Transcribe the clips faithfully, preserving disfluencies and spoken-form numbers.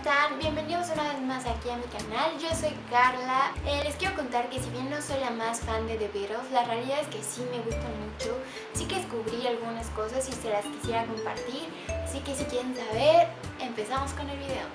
están? Bienvenidos una vez más aquí a mi canal. Yo soy Carla. Eh, les quiero contar que si bien no soy la más fan de The Beatles, la realidad es que sí me gustan mucho. Sí que descubrí algunas cosas y se las quisiera compartir. Así que si quieren saber, empezamos con el video.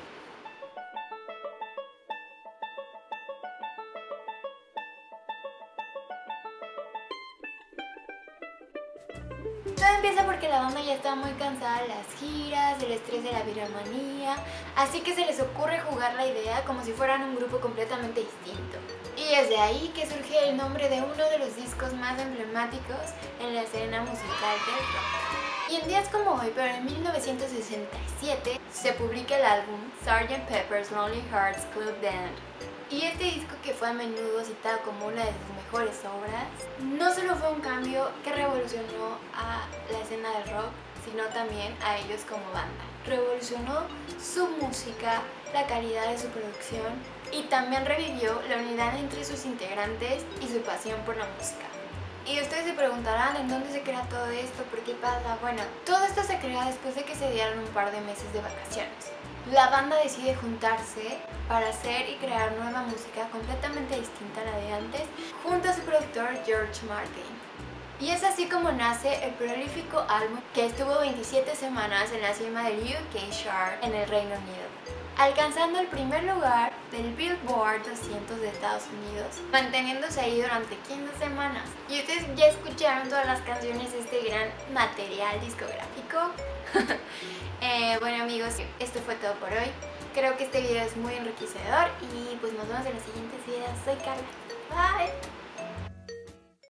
Todo empieza porque la banda ya estaba muy cansada de las giras, del estrés de la biromanía, así que se les ocurre jugar la idea como si fueran un grupo completamente distinto. Y es de ahí que surge el nombre de uno de los discos más emblemáticos en la escena musical del rock. Y en días como hoy, pero en mil novecientos sesenta y siete, se publica el álbum sergeant Pepper's Lonely Hearts Club Band. Y este disco, que fue a menudo citado como una de sus mejores obras, no solo fue un cambio que revolucionó a la escena del rock, sino también a ellos como banda. Revolucionó su música, la calidad de su producción y también revivió la unidad entre sus integrantes y su pasión por la música. Y ustedes se preguntarán en dónde se crea todo esto, por qué pasa. Bueno, todo esto se crea después de que se dieron un par de meses de vacaciones. La banda decide juntarse para hacer y crear nueva música completamente distinta a la de antes, junto a su productor George Martin. Y es así como nace el prolífico álbum que estuvo veintisiete semanas en la cima del U K Chart en el Reino Unido, alcanzando el primer lugar del Billboard doscientos de Estados Unidos, manteniéndose ahí durante quince semanas. Y ustedes ya escucharon todas las canciones de este gran material discográfico. eh, bueno amigos, esto fue todo por hoy. Creo que este video es muy enriquecedor y pues nos vemos en los siguientes videos. Soy Carla. Bye.